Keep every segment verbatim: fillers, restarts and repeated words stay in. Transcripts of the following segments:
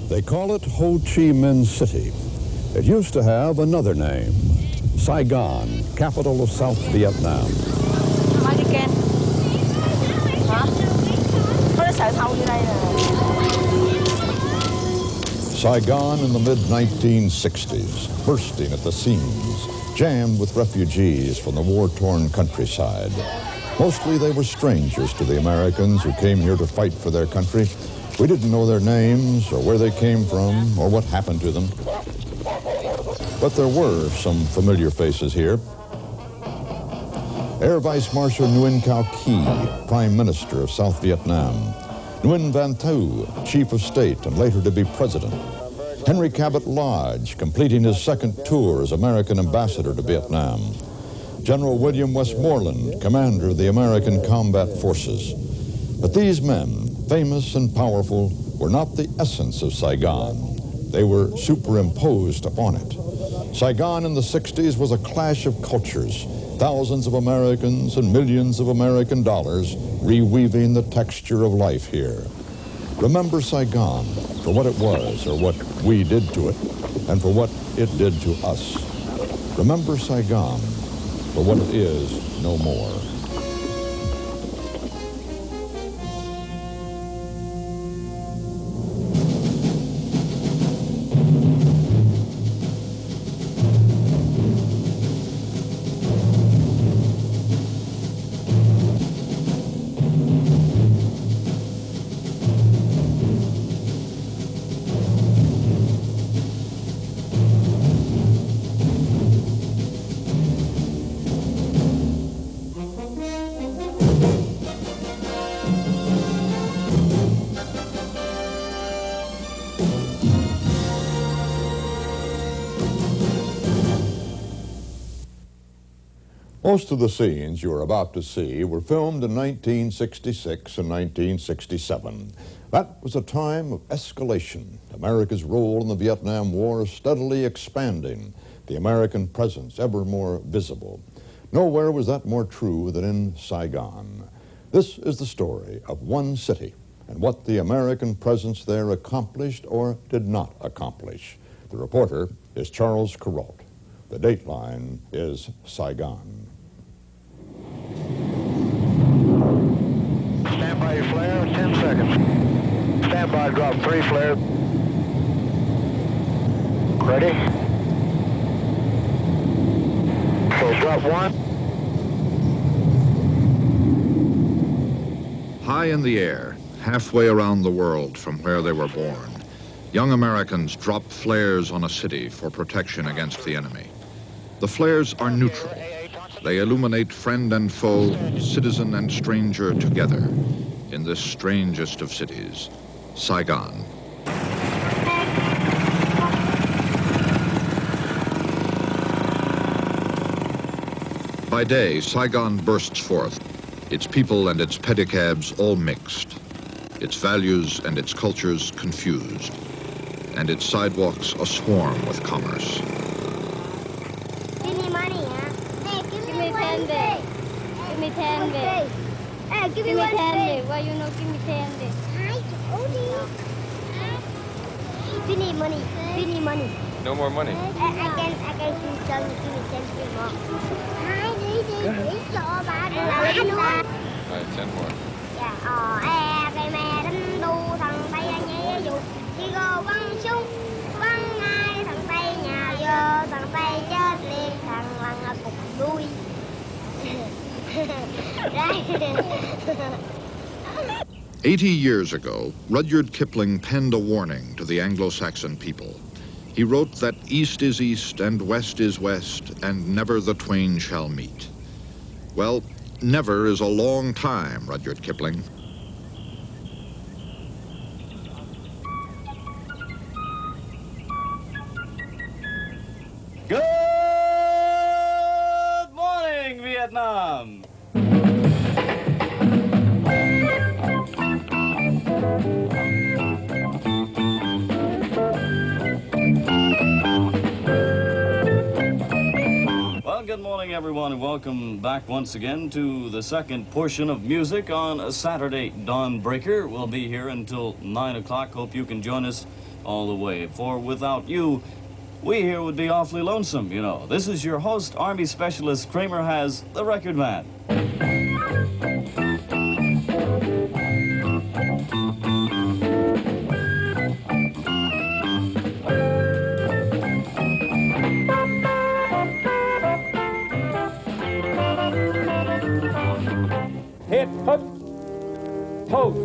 They call it Ho Chi Minh City. It used to have another name, Saigon, capital of South Vietnam. Saigon in the mid nineteen sixties, bursting at the seams, jammed with refugees from the war-torn countryside. Mostly they were strangers to the Americans who came here to fight for their country. We didn't know their names or where they came from or what happened to them. But there were some familiar faces here. Air Vice Marshal Nguyen Cao Ky, Prime Minister of South Vietnam. Nguyen Van Thieu, Chief of State and later to be President. Henry Cabot Lodge, completing his second tour as American Ambassador to Vietnam. General William Westmoreland, Commander of the American Combat Forces. But these men, famous and powerful, were not the essence of Saigon. They were superimposed upon it. Saigon in the sixties was a clash of cultures, thousands of Americans and millions of American dollars reweaving the texture of life here. Remember Saigon for what it was or what we did to it, and for what it did to us. Remember Saigon for what it is no more. Most of the scenes you are about to see were filmed in nineteen sixty-six and nineteen sixty-seven. That was a time of escalation. America's role in the Vietnam War steadily expanding, the American presence ever more visible. Nowhere was that more true than in Saigon. This is the story of one city and what the American presence there accomplished or did not accomplish. The reporter is Charles Kuralt. The dateline is Saigon. Stand by your flare, ten seconds. Stand by, drop three flare. Ready? So drop one. High in the air, halfway around the world from where they were born, young Americans drop flares on a city for protection against the enemy. The flares are neutral. They illuminate friend and foe, citizen and stranger together in this strangest of cities, Saigon. By day, Saigon bursts forth, its people and its pedicabs all mixed, its values and its cultures confused, and its sidewalks aswarm with commerce. ten bit. Hey, give me one ten bit. Why you not give me ten bit? We need money. We need money. No more money. I, I can, I can tell you, give me ten bit more. All right, ten more. Dạ, ờ, e, cây me, đánh đu, thằng Tây nhảy dù, đi go quăng súng, quăng ngay, thằng Tây nhà vô, thằng Tây chết liền, thằng lằng cục đuôi. Eighty years ago, Rudyard Kipling penned a warning to the Anglo-Saxon people. He wrote that east is east and west is west, and never the twain shall meet. Well, never is a long time, Rudyard Kipling. Good morning, Vietnam! Well, good morning, everyone, and welcome back once again to the second portion of music on a Saturday Dawnbreaker. We'll be here until nine o'clock. Hope you can join us all the way, for without you, we here would be awfully lonesome, you know. This is your host, Army Specialist Kramer Has, the Record Man. Hit, hook, post.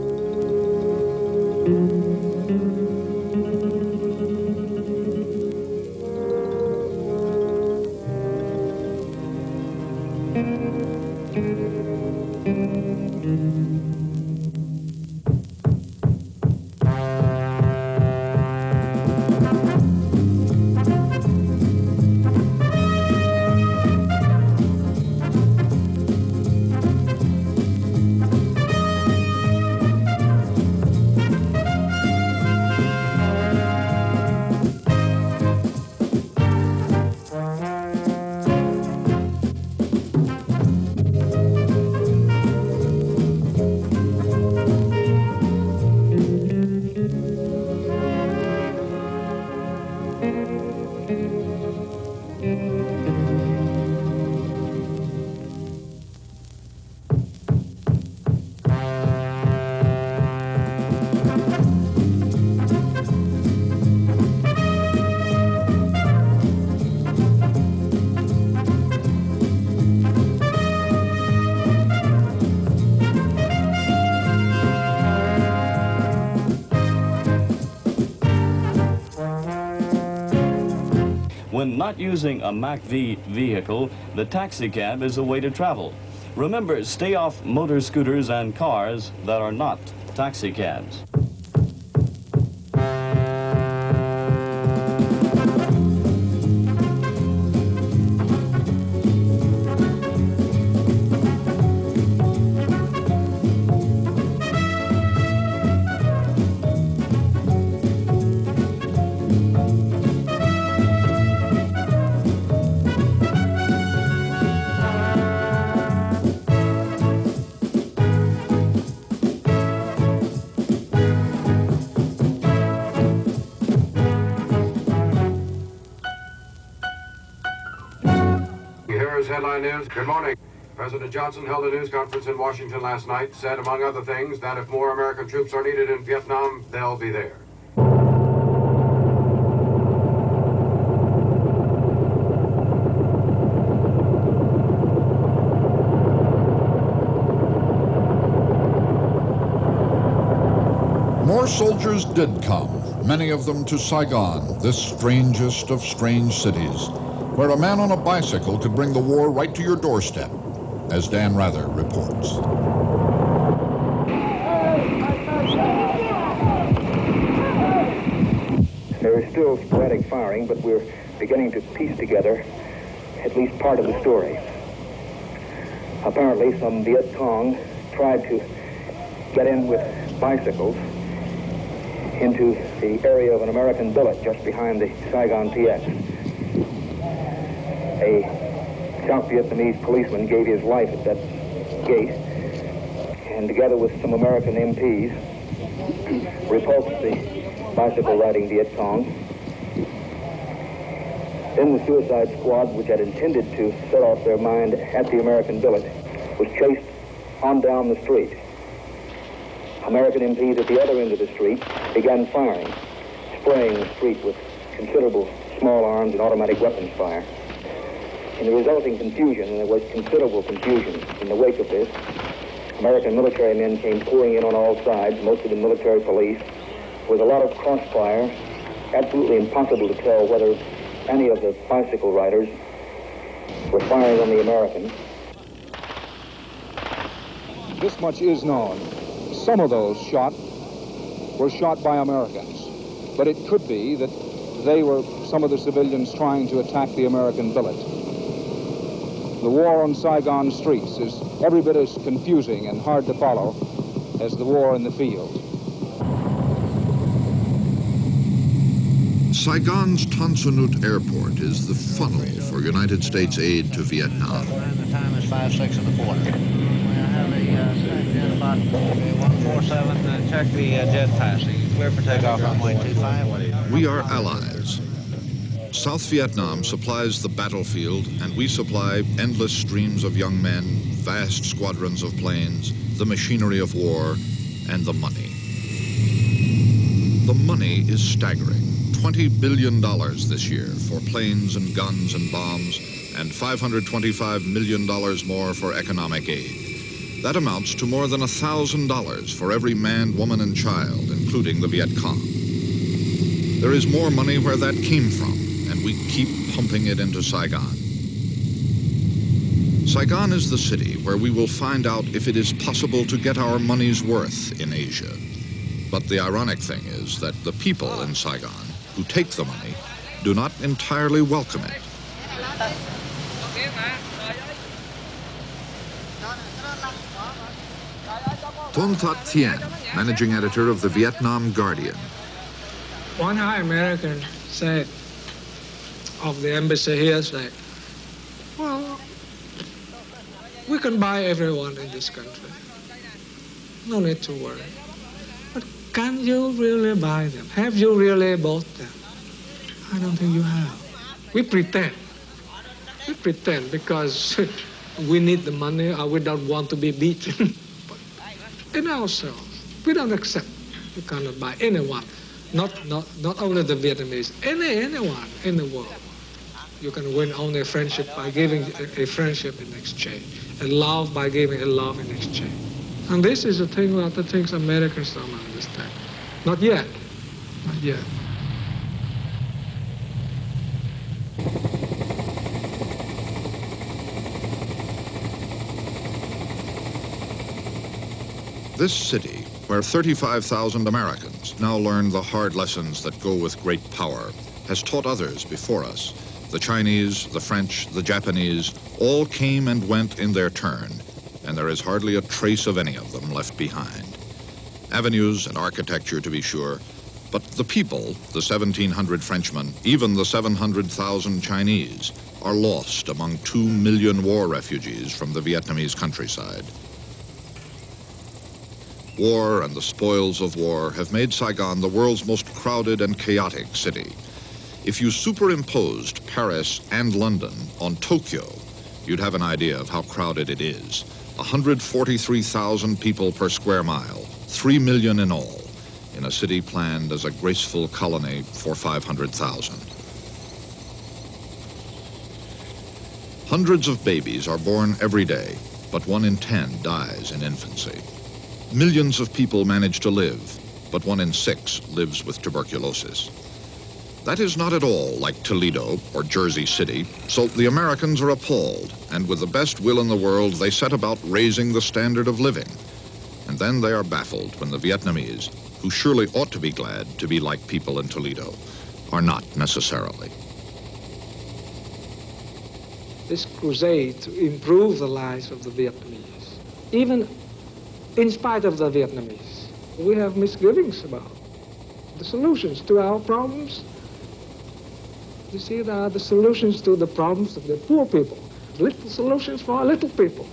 When not using a Mac V vehicle, the taxi cab is a way to travel. Remember, stay off motor scooters and cars that are not taxi cabs. Here's headline news. Good morning. President Johnson held a news conference in Washington last night, said, among other things, that if more American troops are needed in Vietnam, they'll be there. More soldiers did come, many of them to Saigon, this strangest of strange cities, where a man on a bicycle could bring the war right to your doorstep, as Dan Rather reports. There is still sporadic firing, but we're beginning to piece together at least part of the story. Apparently, some Viet Cong tried to get in with bicycles into the area of an American billet just behind the Saigon P X. A South Vietnamese policeman gave his life at that gate, and together with some American M Ps, repulsed the bicycle-riding Viet Cong. Then the suicide squad, which had intended to set off their mind at the American billet, was chased on down the street. American M Ps at the other end of the street began firing, spraying the street with considerable small arms and automatic weapons fire. In the resulting confusion, and there was considerable confusion in the wake of this, American military men came pouring in on all sides, most of the military police, with a lot of crossfire, absolutely impossible to tell whether any of the bicycle riders were firing on the Americans. This much is known. Some of those shot were shot by Americans, but it could be that they were some of the civilians trying to attack the American billet. The war on Saigon streets is every bit as confusing and hard to follow as the war in the field. Saigon's Tan Son Nhut Airport is the funnel for United States aid to Vietnam. The time is five, six and a quarter. We have the uh, jet about one four seven. Uh, check the uh, jet passing. Clear for takeoff, runway two five. We are allies. South Vietnam supplies the battlefield, and we supply endless streams of young men, vast squadrons of planes, the machinery of war, and the money. The money is staggering. twenty billion dollars this year for planes and guns and bombs, and five hundred twenty-five million dollars more for economic aid. That amounts to more than one thousand dollars for every man, woman, and child, including the Viet Cong. There is more money where that came from, and we keep pumping it into Saigon. Saigon is the city where we will find out if it is possible to get our money's worth in Asia. But the ironic thing is that the people in Saigon who take the money do not entirely welcome it. Ton That Tien, managing editor of the Vietnam Guardian. One high American said of the embassy here, said, well, we can buy everyone in this country. No need to worry. But can you really buy them? Have you really bought them? I don't think you have. We pretend. We pretend because we need the money or we don't want to be beaten. But in ourselves, we don't accept. You cannot buy anyone. Not, not, not only the Vietnamese, any, anyone in the world. You can win only a friendship by giving a, a friendship in exchange, and love by giving a love in exchange. And this is the thing that the things Americans don't understand. Not yet. Not yet. This city, where thirty-five thousand Americans now learn the hard lessons that go with great power, has taught others before us. The Chinese, the French, the Japanese, all came and went in their turn, and there is hardly a trace of any of them left behind. Avenues and architecture, to be sure, but the people, the seventeen hundred Frenchmen, even the seven hundred thousand Chinese, are lost among two million war refugees from the Vietnamese countryside. War and the spoils of war have made Saigon the world's most crowded and chaotic city. If you superimposed Paris and London on Tokyo, you'd have an idea of how crowded it is. one hundred forty-three thousand people per square mile, three million in all, in a city planned as a graceful colony for five hundred thousand. Hundreds of babies are born every day, but one in ten dies in infancy. Millions of people manage to live, but one in six lives with tuberculosis. That is not at all like Toledo or Jersey City, so the Americans are appalled, and with the best will in the world, they set about raising the standard of living. And then they are baffled when the Vietnamese, who surely ought to be glad to be like people in Toledo, are not necessarily. This crusade to improve the lives of the Vietnamese, even in spite of the Vietnamese, we have misgivings about the solutions to our problems. You see, there are the solutions to the problems of the poor people, little solutions for our little people.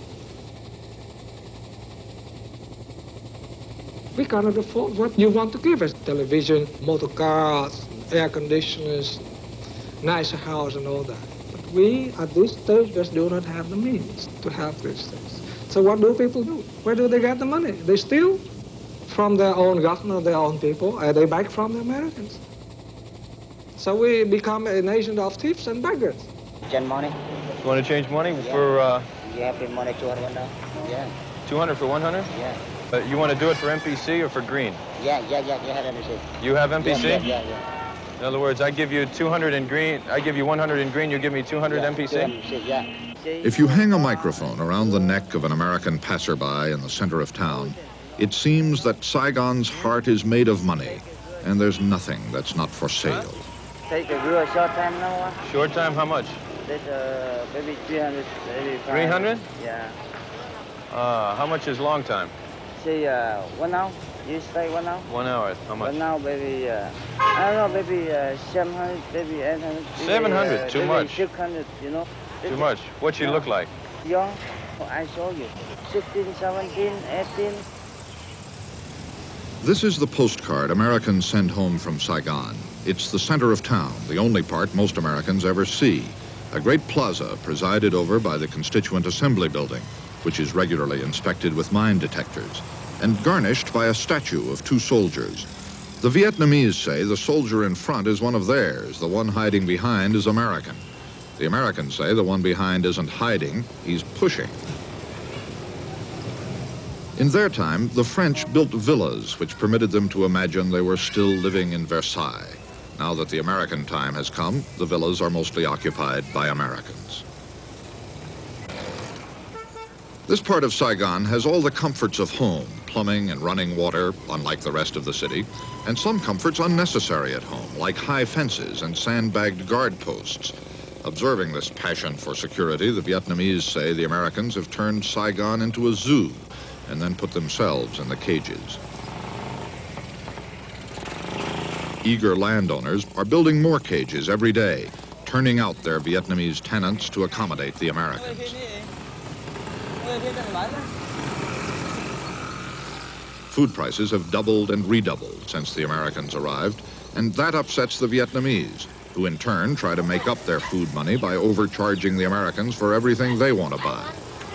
We cannot afford what you want to give us. Television, motor cars, air conditioners, nicer house and all that. But we, at this stage, just do not have the means to have these things. So what do people do? Where do they get the money? They steal from their own government, their own people, and they beg from the Americans. So we become a nation of thieves and beggars. Change money. You want to change money yeah. for... Uh, you have the money two hundred now? Yeah. two hundred for one hundred? Yeah. Uh, you want to do it for M P C or for green? Yeah, yeah, yeah, you have M P C. You have M P C? Yeah, yeah, yeah. yeah. In other words, I give you two hundred in green, I give you one hundred in green, you give me two hundred yeah, M P C? M P C, yeah. If you hang a microphone around the neck of an American passerby in the center of town, it seems that Saigon's heart is made of money, and there's nothing that's not for sale. Take a real short time now. Short time, how much? That's uh, maybe three hundred, maybe three hundred? Yeah. Uh, how much is long time? Say uh, one hour. You stay one hour? One hour, how much? One hour, maybe, uh, I don't know, maybe uh, seven hundred, maybe eight hundred. seven hundred, uh, too maybe much. six hundred, you know. Too much. What you yeah. look like? Young, I saw you. sixteen, seventeen, eighteen. This is the postcard Americans send home from Saigon. It's the center of town, the only part most Americans ever see. A great plaza presided over by the Constituent Assembly Building, which is regularly inspected with mine detectors, and garnished by a statue of two soldiers. The Vietnamese say the soldier in front is one of theirs, the one hiding behind is American. The Americans say the one behind isn't hiding, he's pushing. In their time, the French built villas which permitted them to imagine they were still living in Versailles. Now that the American time has come, the villas are mostly occupied by Americans. This part of Saigon has all the comforts of home, plumbing and running water, unlike the rest of the city, and some comforts unnecessary at home, like high fences and sandbagged guard posts. Observing this passion for security, the Vietnamese say the Americans have turned Saigon into a zoo and then put themselves in the cages. Eager landowners are building more cages every day, turning out their Vietnamese tenants to accommodate the Americans. Food prices have doubled and redoubled since the Americans arrived, and that upsets the Vietnamese, who in turn try to make up their food money by overcharging the Americans for everything they want to buy.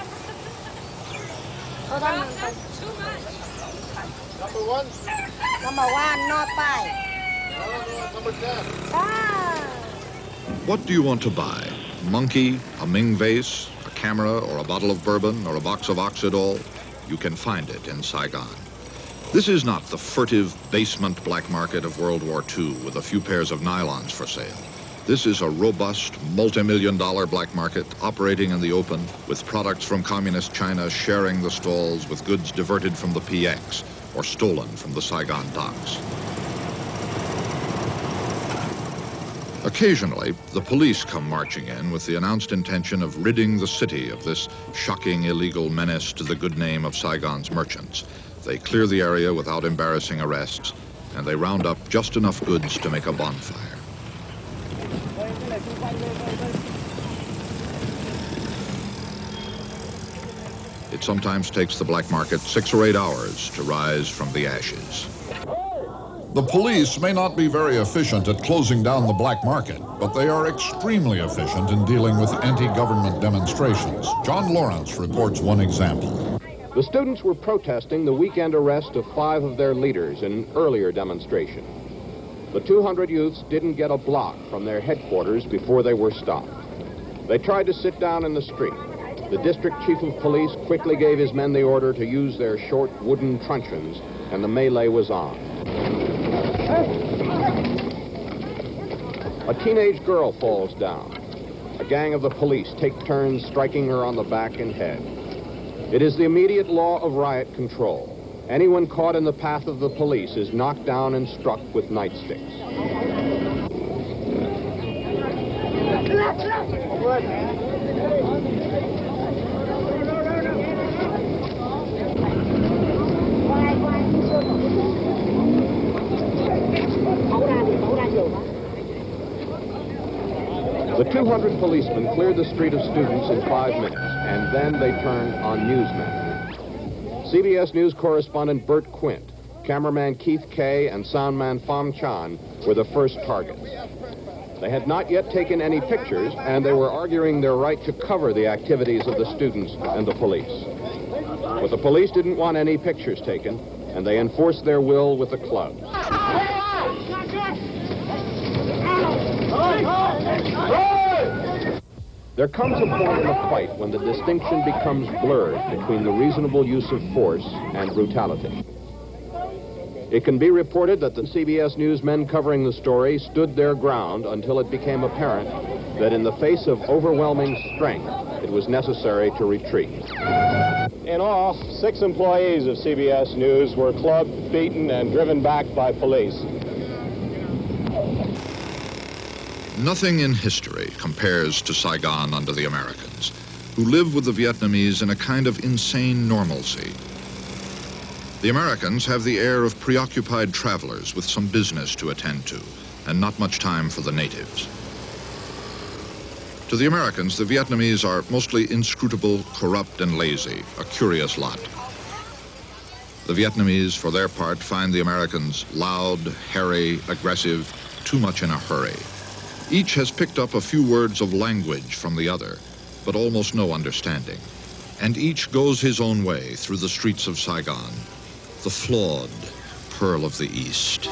Number one? Number one, not buy. Number ten. Ah. What do you want to buy? A monkey, a Ming vase, a camera, or a bottle of bourbon, or a box of Oxidol? You can find it in Saigon. This is not the furtive basement black market of World War Two with a few pairs of nylons for sale. This is a robust, multi-million dollar black market operating in the open, with products from communist China sharing the stalls with goods diverted from the P X or stolen from the Saigon docks. Occasionally, the police come marching in with the announced intention of ridding the city of this shocking illegal menace to the good name of Saigon's merchants. They clear the area without embarrassing arrests, and they round up just enough goods to make a bonfire. It sometimes takes the black market six or eight hours to rise from the ashes. The police may not be very efficient at closing down the black market, but they are extremely efficient in dealing with anti-government demonstrations. John Lawrence reports one example. The students were protesting the weekend arrest of five of their leaders in an earlier demonstration. The two hundred youths didn't get a block from their headquarters before they were stopped. They tried to sit down in the street. The district chief of police quickly gave his men the order to use their short wooden truncheons, and the melee was on. A teenage girl falls down. A gang of the police take turns striking her on the back and head. It is the immediate law of riot control. Anyone caught in the path of the police is knocked down and struck with nightsticks. The two hundred policemen cleared the street of students in five minutes, and then they turned on newsmen. C B S News correspondent Bert Quint, cameraman Keith Kay, and soundman Pham Chan were the first targets. They had not yet taken any pictures, and they were arguing their right to cover the activities of the students and the police. But the police didn't want any pictures taken, and they enforced their will with the clubs. There comes a point in a fight when the distinction becomes blurred between the reasonable use of force and brutality. It can be reported that the C B S News men covering the story stood their ground until it became apparent that in the face of overwhelming strength, it was necessary to retreat. In all, six employees of C B S News were clubbed, beaten, and driven back by police. Nothing in history compares to Saigon under the Americans, who live with the Vietnamese in a kind of insane normalcy. The Americans have the air of preoccupied travelers with some business to attend to, and not much time for the natives. To the Americans, the Vietnamese are mostly inscrutable, corrupt, and lazy, a curious lot. The Vietnamese, for their part, find the Americans loud, hairy, aggressive, too much in a hurry. Each has picked up a few words of language from the other, but almost no understanding. And each goes his own way through the streets of Saigon, the flawed pearl of the East.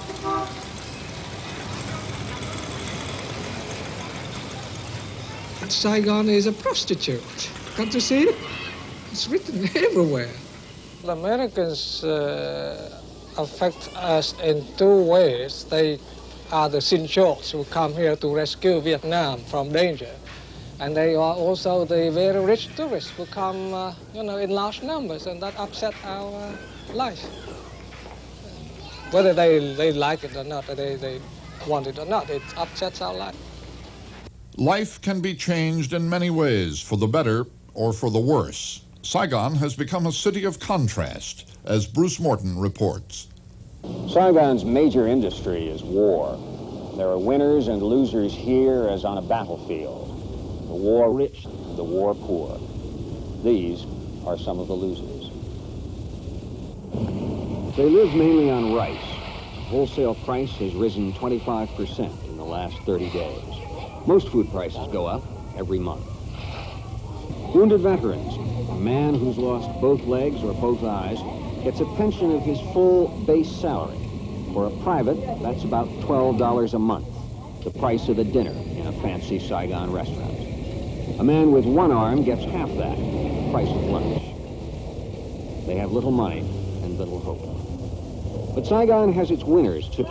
Saigon is a prostitute. Can't you see it? It's written everywhere. The Americans uh, affect us in two ways. They are the Sinchos who come here to rescue Vietnam from danger. And they are also the very rich tourists who come, uh, you know, in large numbers, and that upset our uh, life. Whether they, they like it or not, they, they want it or not, it upsets our life. Life can be changed in many ways, for the better or for the worse. Saigon has become a city of contrast, as Bruce Morton reports. Saigon's major industry is war. There are winners and losers here as on a battlefield. The war rich, the war poor. These are some of the losers. They live mainly on rice. The wholesale price has risen twenty-five percent in the last thirty days. Most food prices go up every month. Wounded veterans, a man who's lost both legs or both eyes, gets a pension of his full base salary. For a private, that's about twelve dollars a month, the price of a dinner in a fancy Saigon restaurant. A man with one arm gets half that, the price of lunch. They have little money and little hope. But Saigon has its winners, too.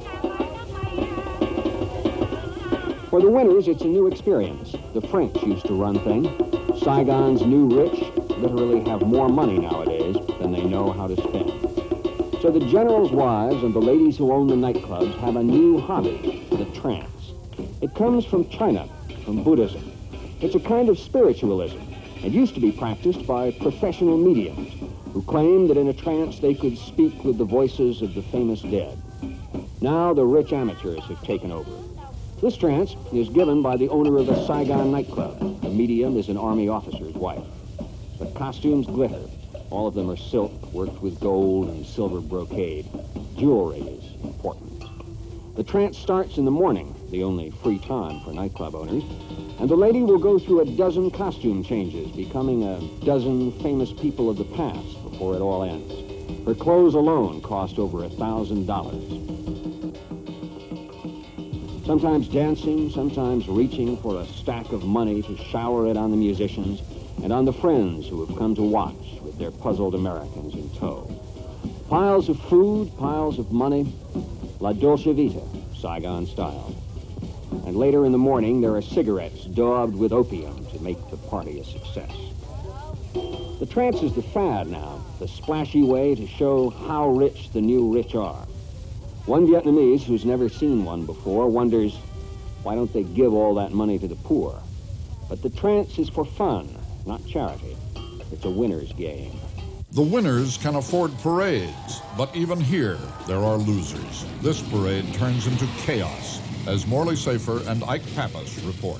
For the winners, it's a new experience. The French used to run things. Saigon's new rich literally have more money nowadays than they know how to spend. So the generals' wives and the ladies who own the nightclubs have a new hobby, the trance. It comes from China, from Buddhism. It's a kind of spiritualism. It used to be practiced by professional mediums who claimed that in a trance they could speak with the voices of the famous dead. Now the rich amateurs have taken over. This trance is given by the owner of the Saigon nightclub. The medium is an army officer's wife. The costumes glitter. All of them are silk, worked with gold and silver brocade. Jewelry is important. The trance starts in the morning, the only free time for nightclub owners, and the lady will go through a dozen costume changes, becoming a dozen famous people of the past before it all ends. Her clothes alone cost over a thousand dollars. Sometimes dancing, sometimes reaching for a stack of money to shower it on the musicians and on the friends who have come to watch with their puzzled Americans in tow. Piles of food, piles of money, La Dolce Vita, Saigon style. And later in the morning, there are cigarettes daubed with opium to make the party a success. The trance is the fad now, the splashy way to show how rich the new rich are. One Vietnamese who's never seen one before wonders, why don't they give all that money to the poor? But the trance is for fun, not charity. It's a winner's game. The winners can afford parades, but even here, there are losers. This parade turns into chaos, as Morley Safer and Ike Pappas report.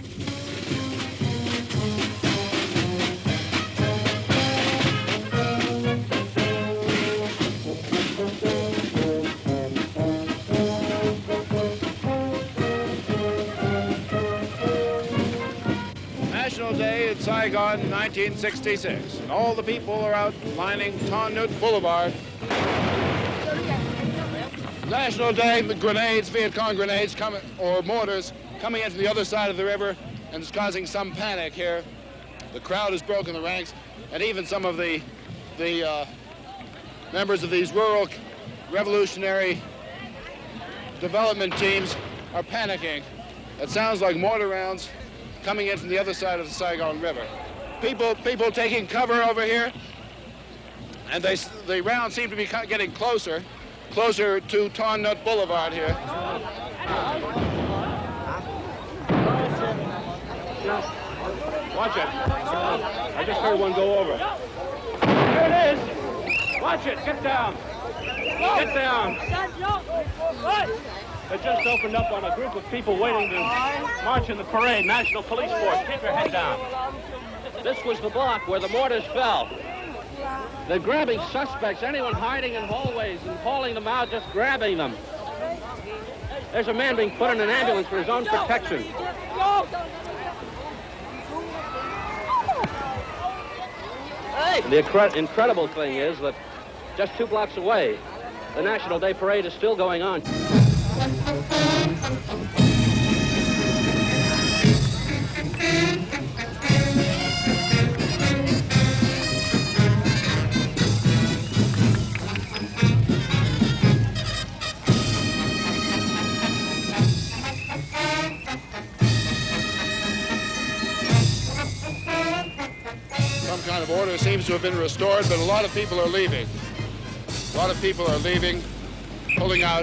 Saigon, nineteen sixty-six, and all the people are out lining Ton Nhut Boulevard. National Day, the grenades, Viet Cong grenades, coming, or mortars, coming in from the other side of the river, and it's causing some panic here. The crowd has broken the ranks, and even some of the, the uh, members of these rural revolutionary development teams are panicking. It sounds like mortar rounds coming in from the other side of the Saigon River. People, people taking cover over here, and they, the rounds seem to be getting closer, closer to Ton Nhut Boulevard here. Watch it. I just heard one go over. There it is. Watch it. Get down. Get down. It just opened up on a group of people waiting to march in the parade. National Police Force, keep your head down. This was the block where the mortars fell. They're grabbing suspects, anyone hiding in hallways and hauling them out, just grabbing them. There's a man being put in an ambulance for his own protection. And the incre incredible thing is that just two blocks away, the National Day Parade is still going on. Kind of order seems to have been restored, but a lot of people are leaving. A lot of people are leaving, pulling out.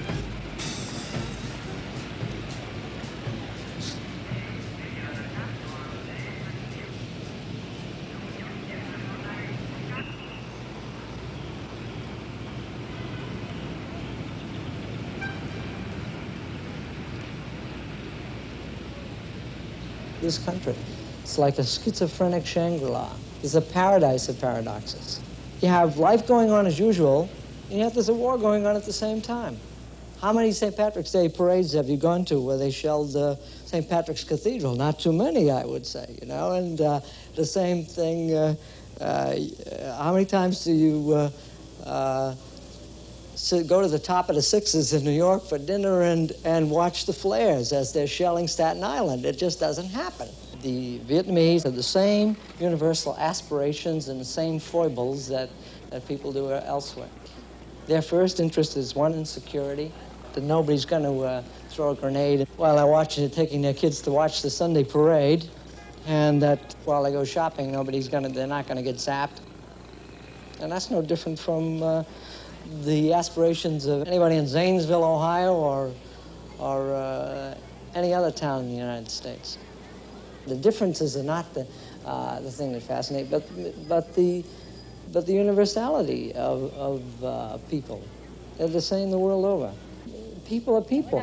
This country, it's like a schizophrenic Shangri-La. It's a paradise of paradoxes. You have life going on as usual, and yet there's a war going on at the same time. How many Saint Patrick's Day parades have you gone to where they shelled uh, Saint Patrick's Cathedral? Not too many, I would say, you know, and uh, the same thing, uh, uh, how many times do you uh, uh, sit, go to the top of the Sixes in New York for dinner and, and watch the flares as they're shelling Staten Island? It just doesn't happen. The Vietnamese have the same universal aspirations and the same foibles that, that people do elsewhere. Their first interest is, one, in security, that nobody's going to uh, throw a grenade while they're watching, taking their kids to watch the Sunday parade, and that while they go shopping, nobody's going to, they're not going to get zapped. And that's no different from uh, the aspirations of anybody in Zanesville, Ohio, or, or uh, any other town in the United States. The differences are not the, uh, the thing that fascinates, but, but, the, but the universality of, of uh, people. They're the same the world over. People are people.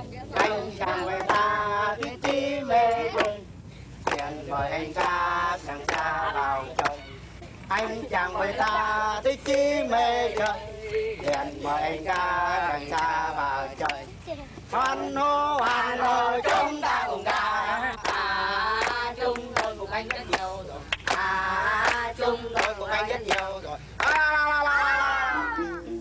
Anh rất nhiều rồi, à chung tôi cùng anh rất nhiều rồi. À, la, la, la, la.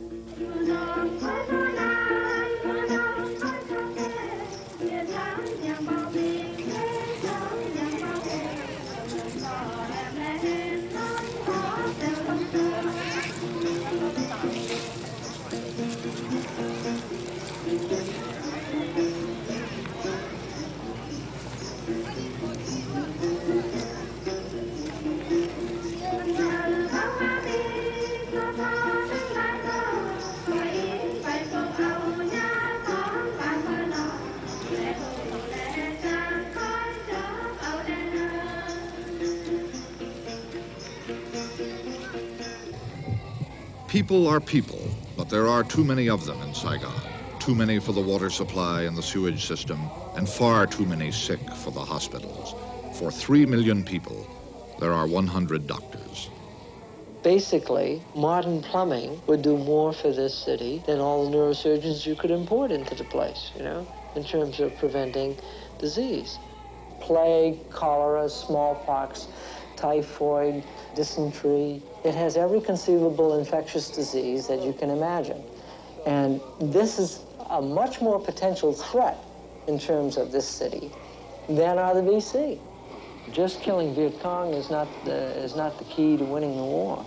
People are people, but there are too many of them in Saigon. Too many for the water supply and the sewage system, and far too many sick for the hospitals. For three million people, there are one hundred doctors. Basically, modern plumbing would do more for this city than all the neurosurgeons you could import into the place, you know, in terms of preventing disease. Plague, cholera, smallpox, typhoid, dysentery. It has every conceivable infectious disease that you can imagine. And this is a much more potential threat in terms of this city than are the V C. Just killing Viet Cong is not the, is not the key to winning the war.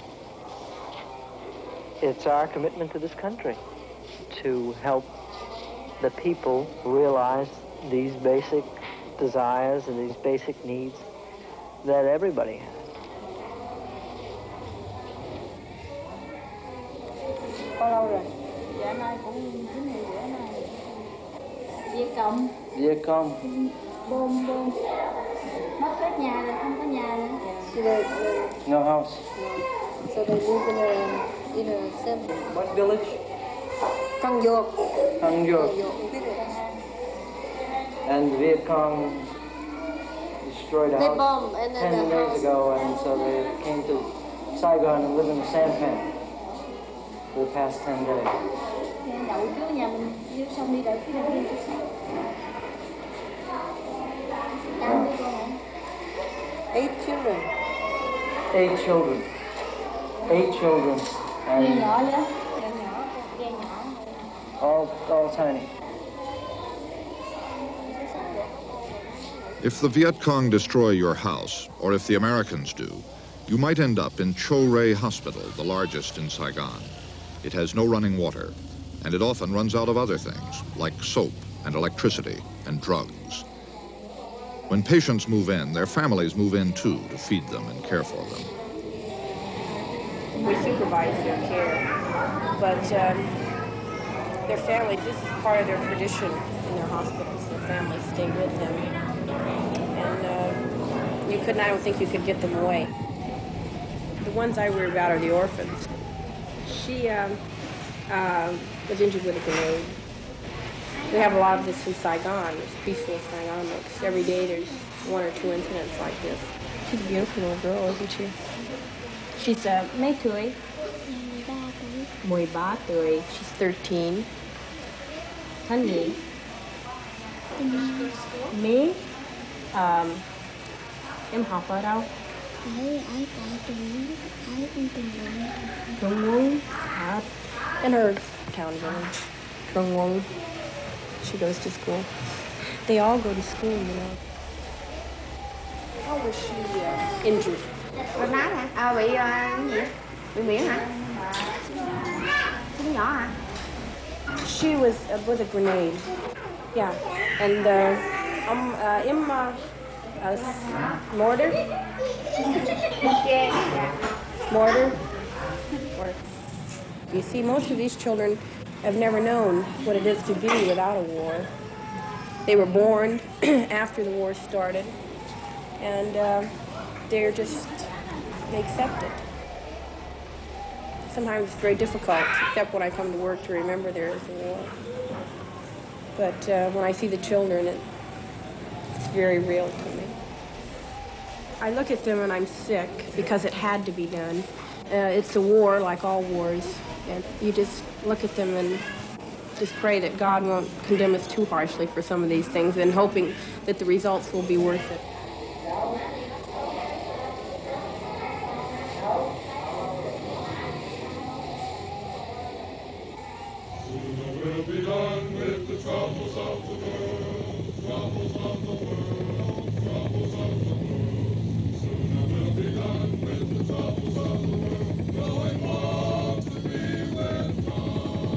It's our commitment to this country to help the people realize these basic desires and these basic needs that everybody has. Bao lâu rồi? Dạ nay cũng chín ngày rưỡi nay. Viet Cong. Viet Cong. Bom bom. Mất hết nhà rồi, không có nhà nữa. So they, they, no house. So they live in a in a same. What village? Cong Duoc. Cong Duoc. And the Viet Cong destroyed a They house bombed and then ten the years house. ago, and so they came to Saigon and live in the sampan for the past ten days. Đậu trước nhà mình, dưới xong đi đợi phía đầu tiên chút xíu. Eight children. Eight children. Eight children. And nhỏ nữa, nhỏ nhỏ, ghe nhỏ. all, all tiny. If the Viet Cong destroy your house, or if the Americans do, you might end up in Cho Ray Hospital, the largest in Saigon. It has no running water, and it often runs out of other things, like soap and electricity and drugs. When patients move in, their families move in too to feed them and care for them. We supervise their care, but um, their families, this is part of their tradition in their hospitals. Their families stay with them. And uh, you couldn't, I don't think you could get them away. The ones I worry about are the orphans. She um, uh, was injured with a grenade. We have a lot of this in Saigon. It's peaceful Saigon. Like every day there's one or two incidents like this. She's a beautiful little girl, isn't she? She's uh, mấy tuổi? mười ba tuổi. She's thirteen. Thân gì? Me? Um, em học ở đâu? Ở ở tại trường ở Trung Quân. Trung Quân. In her town village, Trung Quân. She goes to school. They all go to school, you know. How was she uh, injured? Bị máu hả? À, bị uh, gì? Bị miễn hả? Cái nhỏ hả? She was uh, with a grenade. Yeah, and uh, um, uh, in uh, uh, mortar. Mortar. Or, you see, most of these children have never known what it is to be without a war. They were born after the war started, and uh, they're just, they accept it. Sometimes it's very difficult, except when I come to work, to remember there is a war. But uh, when I see the children, it, it's very real to me. I look at them and I'm sick because it had to be done. Uh, it's a war like all wars, and you just look at them and just pray that God won't condemn us too harshly for some of these things, and hoping that the results will be worth it. Will be done with the troubles of the world, troubles of the world, troubles of the world. Soon will be done with the troubles of the world, going home to be with God.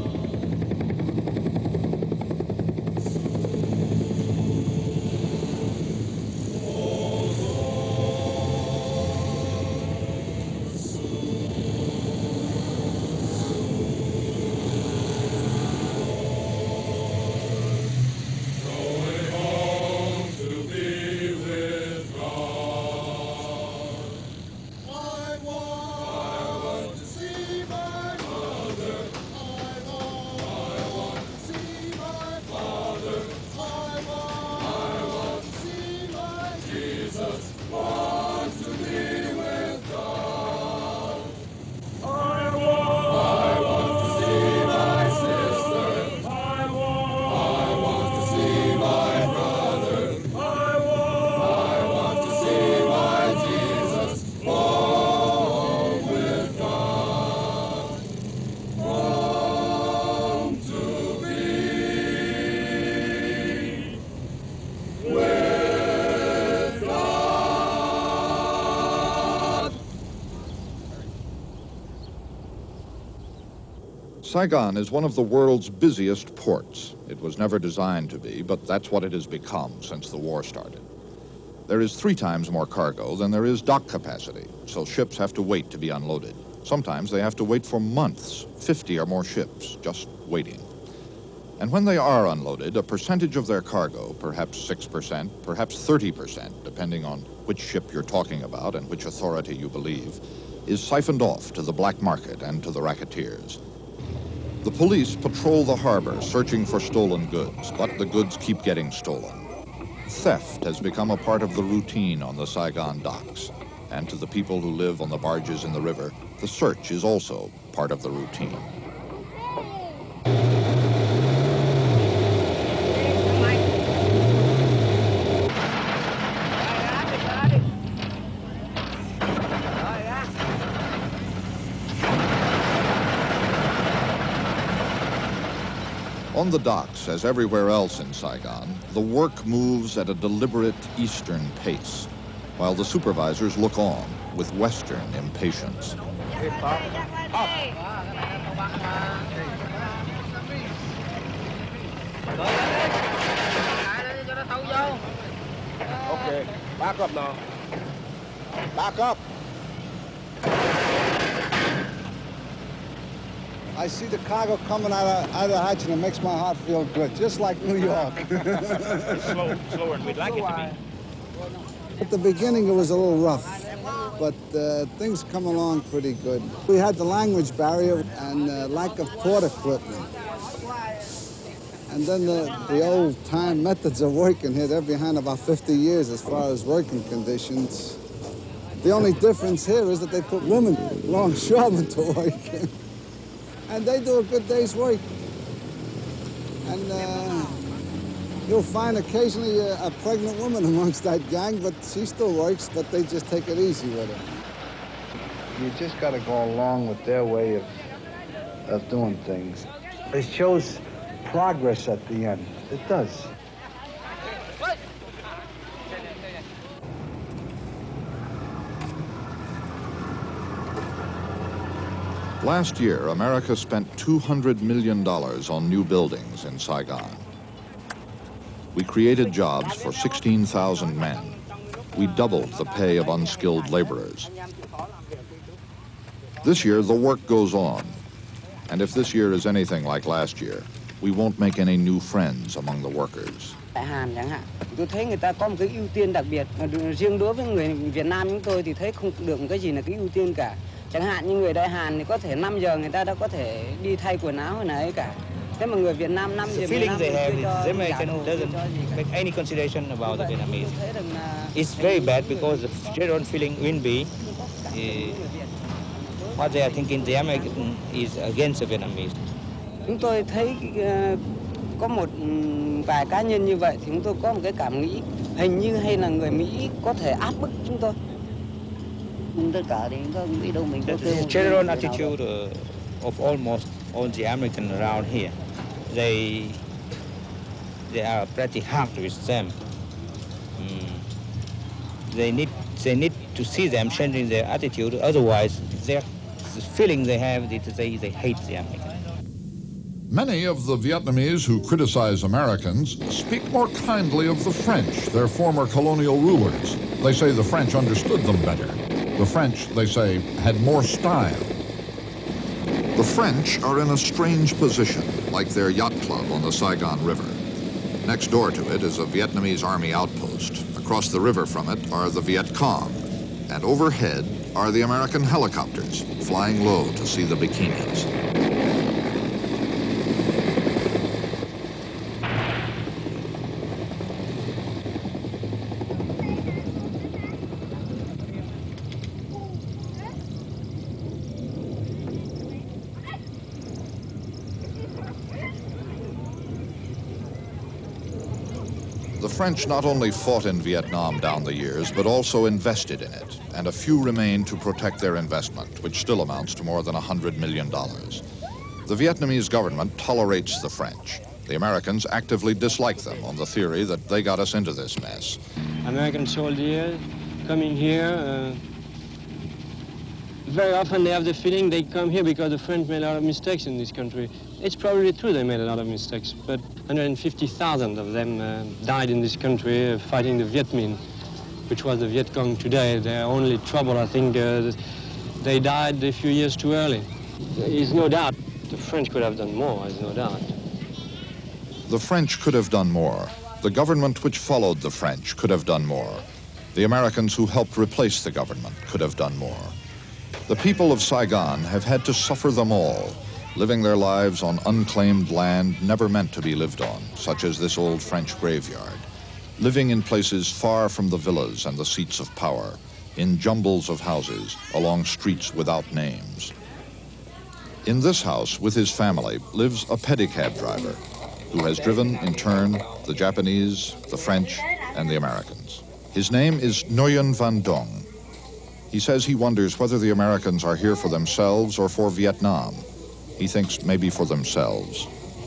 Saigon is one of the world's busiest ports. It was never designed to be, but that's what it has become since the war started. There is three times more cargo than there is dock capacity, so ships have to wait to be unloaded. Sometimes they have to wait for months, fifty or more ships, just waiting. And when they are unloaded, a percentage of their cargo, perhaps six percent, perhaps thirty percent, depending on which ship you're talking about and which authority you believe, is siphoned off to the black market and to the racketeers. The police patrol the harbor searching for stolen goods, but the goods keep getting stolen. Theft has become a part of the routine on the Saigon docks. And to the people who live on the barges in the river, the search is also part of the routine. On the docks, as everywhere else in Saigon, the work moves at a deliberate Eastern pace, while the supervisors look on with Western impatience. Okay, back up now. Back up. I see the cargo coming out of, out of the hatch and it makes my heart feel good, just like New York. It's slow, slower than we'd like it to be. At the beginning it was a little rough, but uh, things come along pretty good. We had the language barrier and uh, lack of port equipment. And then the, the old-time methods of working here, they're behind about fifty years as far as working conditions. The only difference here is that they put women, longshoremen, to work. And they do a good day's work. And uh, you'll find occasionally a, a pregnant woman amongst that gang, but she still works, but they just take it easy with her. You just got to go along with their way of, of doing things. It shows progress at the end. It does. Last year, America spent two hundred million dollars on new buildings in Saigon. We created jobs for sixteen thousand men. We doubled the pay of unskilled laborers. This year, the work goes on. And if this year is anything like last year, we won't make any new friends among the workers. Tại Hàn chẳng hạn, tôi thấy người ta có một cái ưu tiên đặc biệt. Riêng đối với người Việt Nam chúng tôi thì thấy không được một cái gì là cái ưu tiên cả. Chẳng hạn như người Đại Hàn thì có thể năm giờ người ta đã có thể đi thay quần áo hay là ấy cả. Thế mà người Việt Nam năm giờ The feeling they have is the American doesn't make any consideration about the Vietnamese. It's very bad because the general feeling will be uh, what they are thinking the American is against the Vietnamese. Chúng tôi thấy uh, có một vài cá nhân như vậy thì chúng tôi có một cái cảm nghĩ hình như hay là người Mỹ có thể áp bức chúng tôi. The general attitude uh, of almost all the Americans around here, they they are pretty hard with them. Mm. They need they need to see them changing their attitude. Otherwise, their the feeling they have is they they hate the Americans. Many of the Vietnamese who criticize Americans speak more kindly of the French, their former colonial rulers. They say the French understood them better. The French, they say, had more style. The French are in a strange position, like their yacht club on the Saigon River. Next door to it is a Vietnamese army outpost. Across the river from it are the Viet Cong. And overhead are the American helicopters, flying low to see the bikinis. The French not only fought in Vietnam down the years, but also invested in it, and a few remain to protect their investment, which still amounts to more than one hundred million dollars. The Vietnamese government tolerates the French. The Americans actively dislike them on the theory that they got us into this mess. American soldiers coming here, uh, very often they have the feeling they come here because the French made a lot of mistakes in this country. It's probably true they made a lot of mistakes, but one hundred fifty thousand of them uh, died in this country uh, fighting the Viet Minh, which was the Viet Cong today. Their only trouble, I think, uh, they died a few years too early. There's no doubt the French could have done more, there's no doubt. The French could have done more. The government which followed the French could have done more. The Americans who helped replace the government could have done more. The people of Saigon have had to suffer them all, living their lives on unclaimed land never meant to be lived on, such as this old French graveyard, living in places far from the villas and the seats of power, in jumbles of houses along streets without names. In this house, with his family, lives a pedicab driver who has driven, in turn, the Japanese, the French, and the Americans. His name is Nguyen Van Dong. He says he wonders whether the Americans are here for themselves or for Vietnam. He thinks maybe for themselves.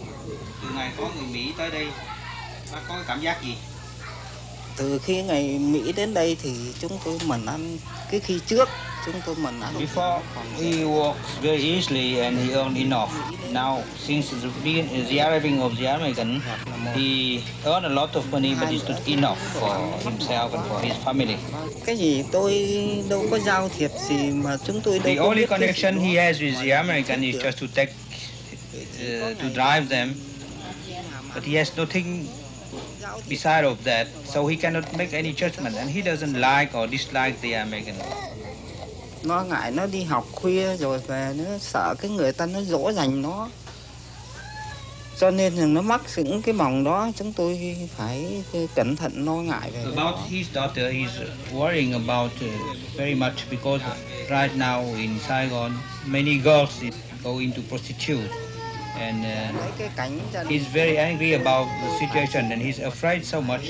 Từ khi ngày Mỹ đến đây thì chúng tôi mần ăn cái khi trước chúng tôi mần ăn. Before he walks very easily and he earned enough. Now since the, the arriving of the American, he earned a lot of money but it's not enough for himself and for his family. Cái gì tôi đâu có giao thiệp gì mà chúng tôi đâu. The only connection he has with the American is just to take uh, to drive them, but he has nothing beside of that, so he cannot make any judgment, and he doesn't like or dislike the American. Nó ngại nó đi học khuya rồi về nó sợ cái người ta nó dỗ dành nó, cho nên là nó mắc những cái mỏng đó, chúng tôi phải cẩn thận lo ngại về. About his daughter, he's worrying about uh, very much because right now in Saigon, many girls go into prostitute. And uh, he's very angry about the situation and he's afraid so much.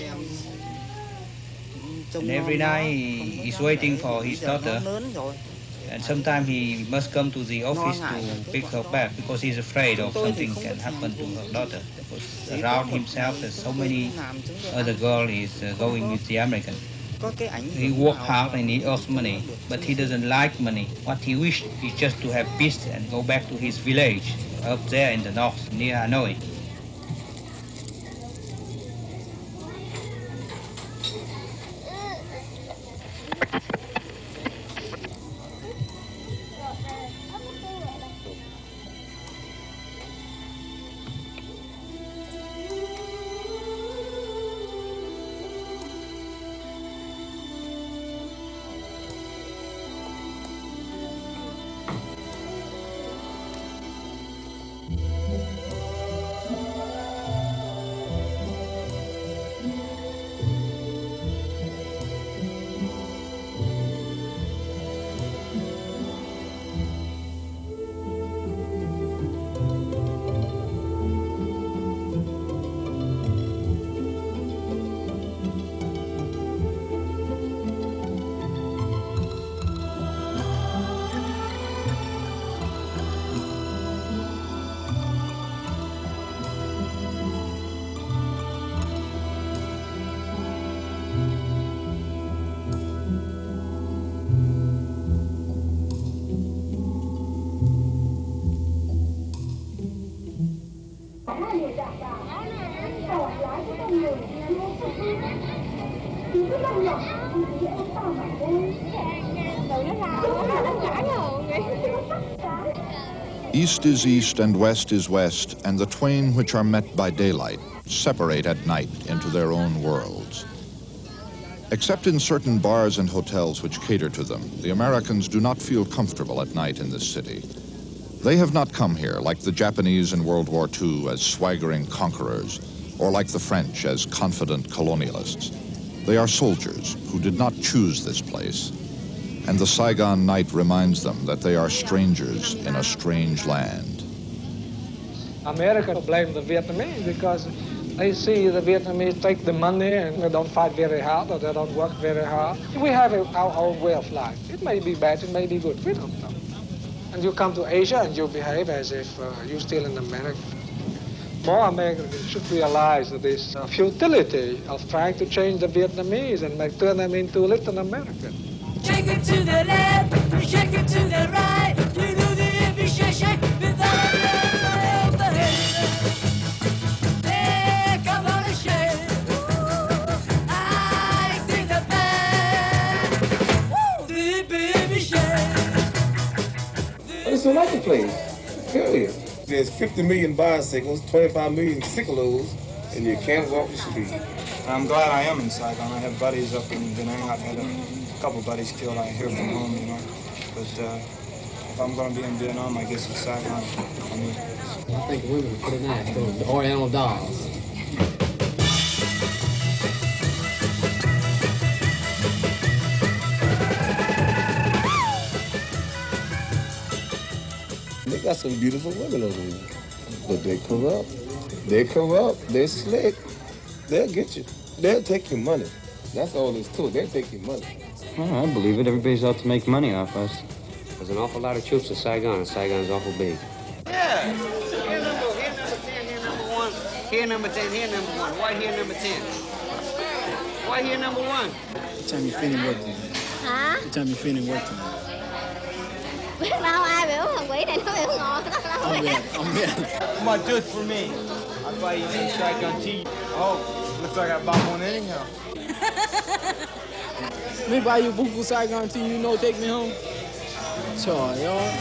And every night he's waiting for his daughter. And sometimes he must come to the office to pick her back because he's afraid of something can happen to her daughter. Because around himself there's so many other girls he's uh, going with the American. He works hard and he earns money, but he doesn't like money. What he wished is just to have peace and go back to his village up there in the north, near Hanoi. East is east and west is west, and the twain which are met by daylight separate at night into their own worlds. Except in certain bars and hotels which cater to them, the Americans do not feel comfortable at night in this city. They have not come here like the Japanese in World War Two as swaggering conquerors, or like the French as confident colonialists. They are soldiers who did not choose this place, and the Saigon night reminds them that they are strangers in a strange land. America blame the Vietnamese because they see the Vietnamese take the money and they don't fight very hard or they don't work very hard. We have our own way of life. It may be bad, it may be good, we don't know. And you come to Asia and you behave as if uh, you're still in America. More Americans should realize this uh, futility of trying to change the Vietnamese and make, turn them into little Americans. Shake it to the left, shake it to the right. You do the every shake, shake without love. The head, hey, come on and shake. I see the band. The baby shake. It's a lucky place, period. There's fifty million bicycles, twenty-five million sickles, and you can't walk the street. I'm glad I am in Saigon. I have buddies up in Da Nang. I've had a couple buddies killed out here from home, you know. But uh, if I'm going to be in Vietnam, I guess it's Saigon for me. I think women are pretty nice, though. The Oriental dolls. got some beautiful women over here. But they corrupt. They corrupt. They're slick. They'll get you. They'll take your money. That's all there's to it. They'll take your money. Well, I believe it. Everybody's out to make money off us. There's an awful lot of troops in Saigon, and Saigon's awful big. Yeah. Here number, here number ten, here number one. Here number ten, here number one. Why here number ten? Why here number one? What time you feeling work tonight? Hả? What time you feeling work tonight? Biết đâu ai biểu thằng quỷ này nó biểu ngon lắm. I'm in, I'm in. Come on, do it for me. I'll buy you some Saigon tea. Oh, looks like I bought one anyhow. Me buy you buku Saigon tea, you know, take me home. Trời ơi.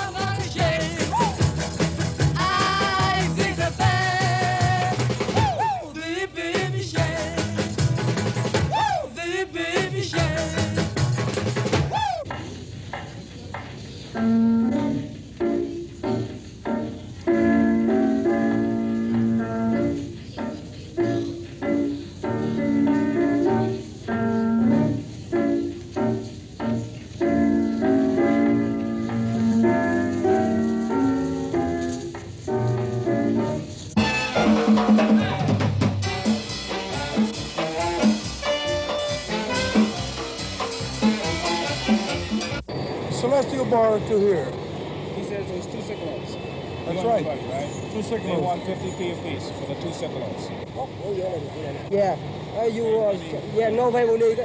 Celestial bar to here. He says there's two Sicklers. That's right. right? Two They Sicklers. want fifty p a piece for the two Sicklers. Yeah. Uh, you, uh, yeah, no way will need it.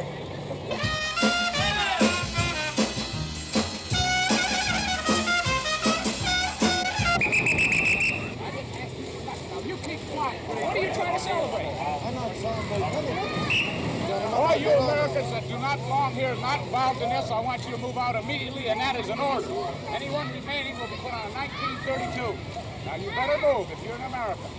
You keep quiet. What are you trying to celebrate? I'm not celebrating. All you Americans that do not belong here, not involved in this, I want you to move out immediately, and that is an order. Anyone remaining will be put on nineteen thirty-two. Now you better move if you're an American.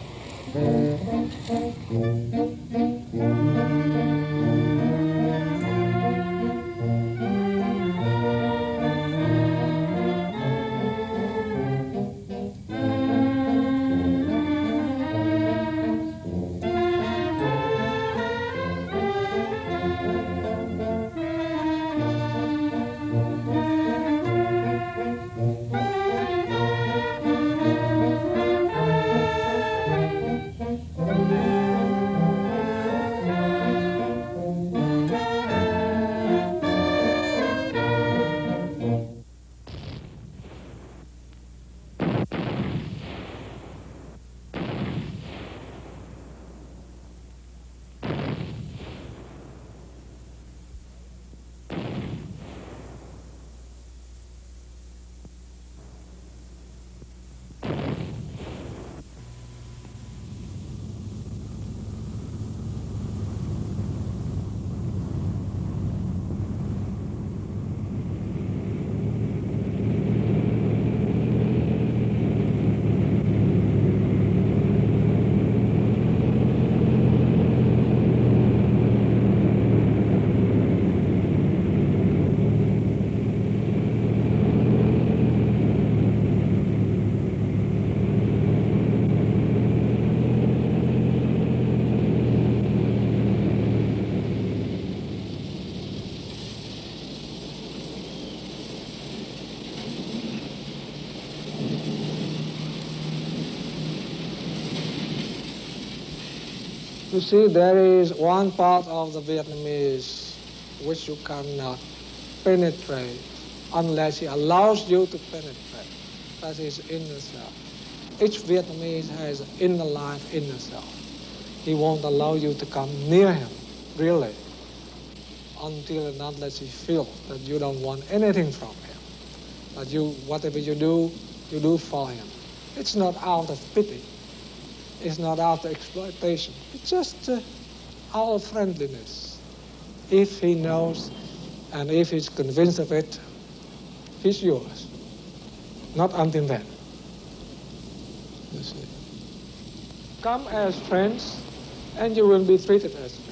You see, there is one part of the Vietnamese which you cannot penetrate unless he allows you to penetrate. That is inner self. Each Vietnamese has inner life, inner self. He won't allow you to come near him, really, until and unless he feels that you don't want anything from him. That you, whatever you do, you do for him. It's not out of pity. It's not out of exploitation. It's just uh, out of friendliness. If he knows and if he's convinced of it, he's yours. Not until then. You see. Come as friends and you will be treated as friends.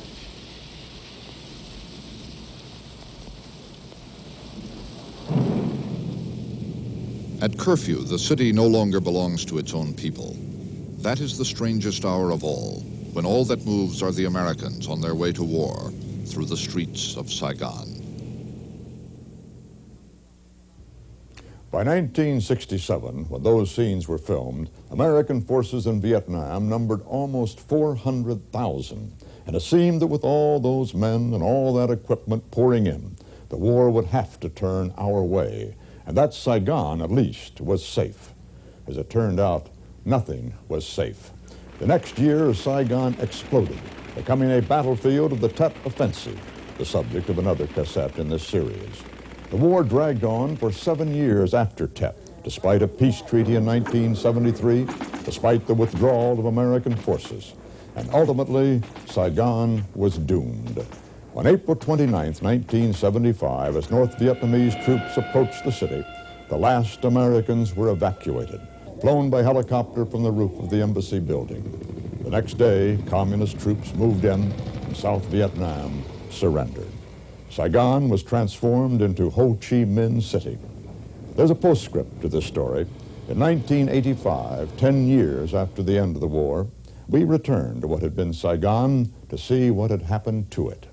At curfew, the city no longer belongs to its own people. That is the strangest hour of all, when all that moves are the Americans on their way to war through the streets of Saigon. By nineteen sixty-seven, when those scenes were filmed, American forces in Vietnam numbered almost four hundred thousand. And it seemed that with all those men and all that equipment pouring in, the war would have to turn our way. And that Saigon, at least, was safe. As it turned out, nothing was safe. The next year, Saigon exploded, becoming a battlefield of the Tet Offensive, the subject of another cassette in this series. The war dragged on for seven years after Tet, despite a peace treaty in nineteen seventy-three, despite the withdrawal of American forces. And ultimately, Saigon was doomed. On April twenty-ninth, nineteen seventy-five, as North Vietnamese troops approached the city, the last Americans were evacuated, flown by helicopter from the roof of the embassy building. The next day, communist troops moved in, and South Vietnam surrendered. Saigon was transformed into Ho Chi Minh City. There's a postscript to this story. In nineteen eighty-five, ten years after the end of the war, we returned to what had been Saigon to see what had happened to it.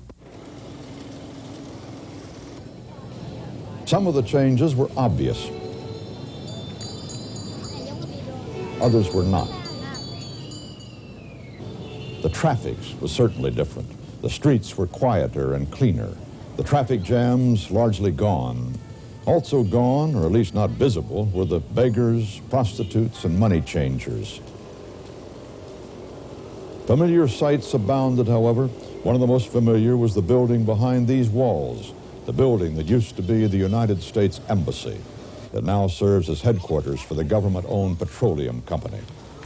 Some of the changes were obvious. Others were not. The traffic was certainly different. The streets were quieter and cleaner. The traffic jams largely gone. Also gone, or at least not visible, were the beggars, prostitutes, and money changers. Familiar sights abounded, however. One of the most familiar was the building behind these walls, the building that used to be the United States Embassy, that now serves as headquarters for the government-owned petroleum company.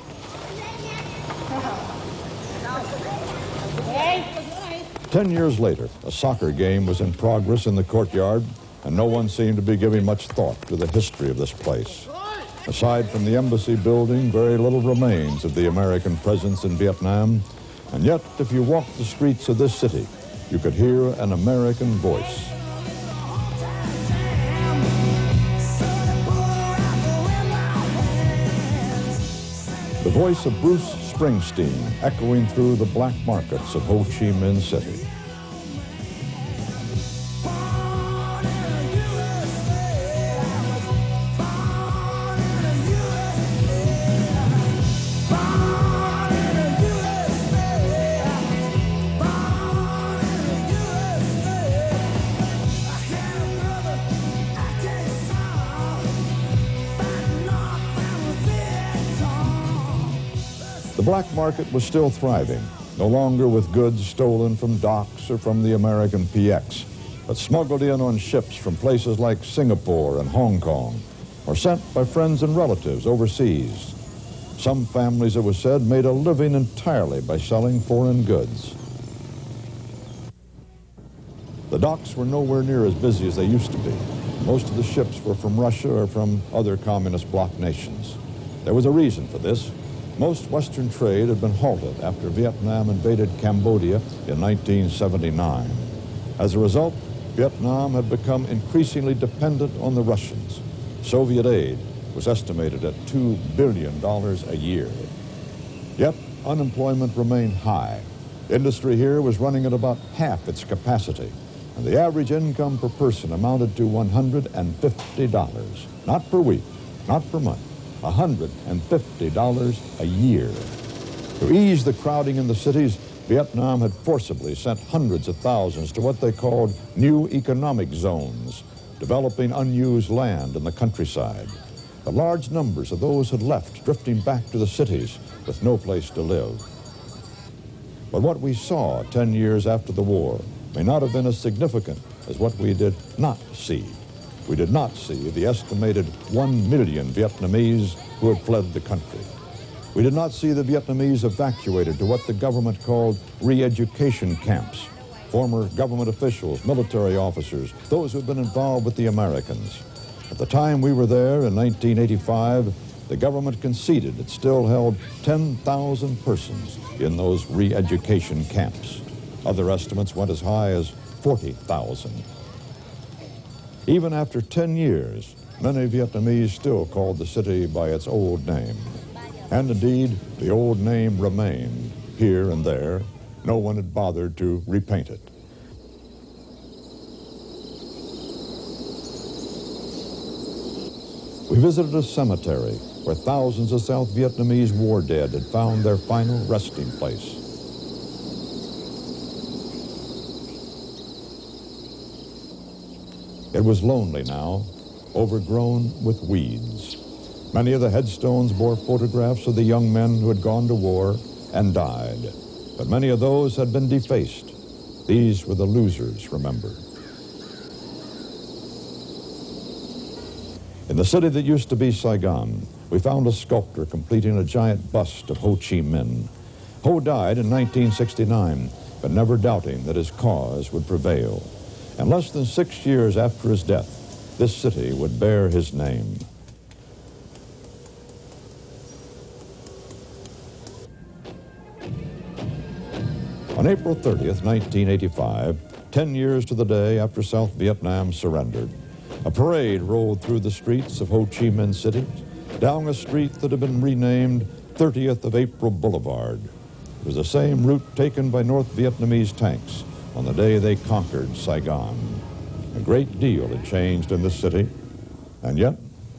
Ten years later, a soccer game was in progress in the courtyard, and no one seemed to be giving much thought to the history of this place. Aside from the embassy building, very little remains of the American presence in Vietnam, and yet, if you walked the streets of this city, you could hear an American voice. The voice of Bruce Springsteen echoing through the black markets of Ho Chi Minh City. The black market was still thriving, no longer with goods stolen from docks or from the American P X, but smuggled in on ships from places like Singapore and Hong Kong, or sent by friends and relatives overseas. Some families, it was said, made a living entirely by selling foreign goods. The docks were nowhere near as busy as they used to be. Most of the ships were from Russia or from other communist bloc nations. There was a reason for this. Most Western trade had been halted after Vietnam invaded Cambodia in nineteen seventy-nine. As a result, Vietnam had become increasingly dependent on the Russians. Soviet aid was estimated at two billion dollars a year. Yet, unemployment remained high. Industry here was running at about half its capacity, and the average income per person amounted to one hundred fifty dollars, not per week, not per month. one hundred fifty dollars a year. To ease the crowding in the cities, Vietnam had forcibly sent hundreds of thousands to what they called new economic zones, developing unused land in the countryside. The large numbers of those had left, drifting back to the cities with no place to live. But what we saw ten years after the war may not have been as significant as what we did not see. We did not see the estimated one million Vietnamese who had fled the country. We did not see the Vietnamese evacuated to what the government called re-education camps, former government officials, military officers, those who had been involved with the Americans. At the time we were there in nineteen eighty-five, the government conceded it still held ten thousand persons in those re-education camps. Other estimates went as high as forty thousand. Even after ten years, many Vietnamese still called the city by its old name. And indeed, the old name remained. Here and there, no one had bothered to repaint it. We visited a cemetery where thousands of South Vietnamese war dead had found their final resting place. It was lonely now, overgrown with weeds. Many of the headstones bore photographs of the young men who had gone to war and died, but many of those had been defaced. These were the losers remembered. In the city that used to be Saigon, we found a sculptor completing a giant bust of Ho Chi Minh. Ho died in nineteen sixty-nine, but never doubting that his cause would prevail. And less than six years after his death, this city would bear his name. On April thirtieth, nineteen eighty-five, ten years to the day after South Vietnam surrendered, a parade rolled through the streets of Ho Chi Minh City, down a street that had been renamed thirtieth of April Boulevard. It was the same route taken by North Vietnamese tanks on the day they conquered Saigon. A great deal had changed in the city, and yet,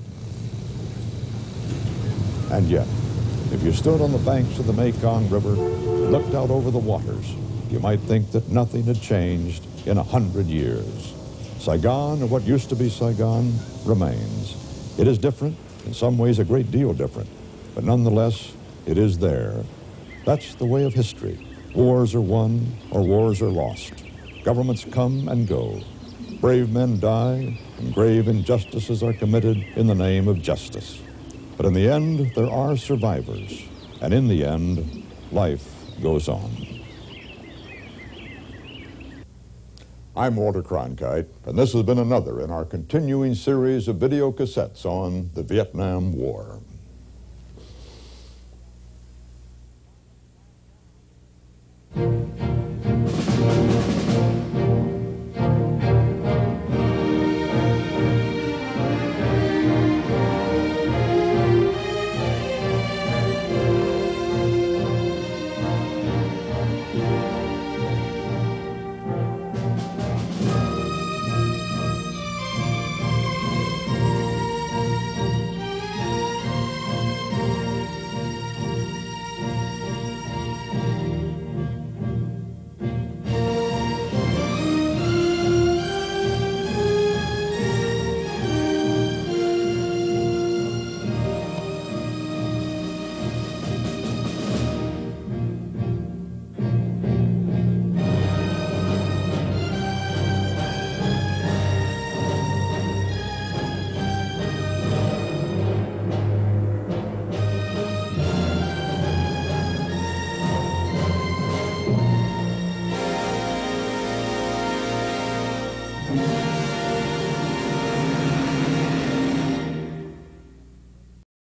and yet, if you stood on the banks of the Mekong River and looked out over the waters, you might think that nothing had changed in a hundred years. Saigon, or what used to be Saigon, remains. It is different, in some ways a great deal different, but nonetheless, it is there. That's the way of history. Wars are won or wars are lost. Governments come and go. Brave men die, and grave injustices are committed in the name of justice. But in the end, there are survivors, and in the end, life goes on. I'm Walter Cronkite, and this has been another in our continuing series of video cassettes on the Vietnam War. Thank you.